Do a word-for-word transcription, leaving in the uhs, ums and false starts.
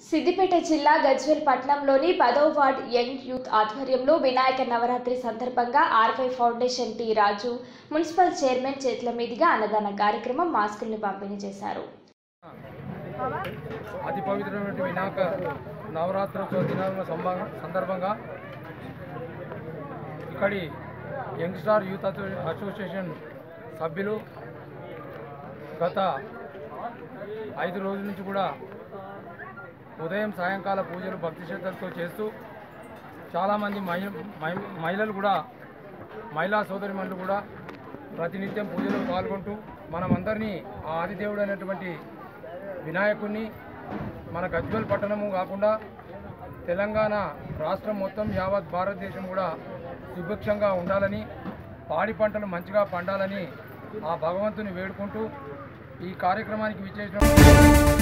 సిద్దిపేట జిల్లా గజ్వేల్ పట్టణంలోని పదవ వార్డ్ యంగ్ యూత్ ఆధ్వర్యంలో వినాయక నవరాత్రి సందర్భంగా R Y foundation T Raju municipal chairman చేతుల మీదుగా అన్నదాన కార్యక్రమం మాస్కులను పంపిణీ చేశారు. అతి పవిత్రమైన వినాయక నవరాత్రోత్సవ దినాల సందర్భంగా ఇక్కడి యంగ్ స్టార్ యూత్ అసోసియేషన్ సభ్యులు గత ఐదు రోజుల నుంచి కూడా ఉదయం సాయంకాల పూజలు భక్తి శ్రద్ధలతో చేస్తూ చాలామంది మహిళలు కూడా మహిళా సోదరిమణులు కూడా ప్రతినిత్యం పూజలో పాల్గొంటూ మనమందరినీ ఆ ఆదిదేవుడు అయినటువంటి వినాయకుడిని మన గజ్వేల్ పట్టణము కాకుండా తెలంగాణ రాష్ట్రం మొత్తం యావత్ భారతదేశం కూడా సుభిక్షంగా ఉండాలని, పాడి పంటలు మంచిగా పండాలని ఆ భగవంతుని వేడుకుంటూ ఈ కార్యక్రమానికి విచ్చేసిన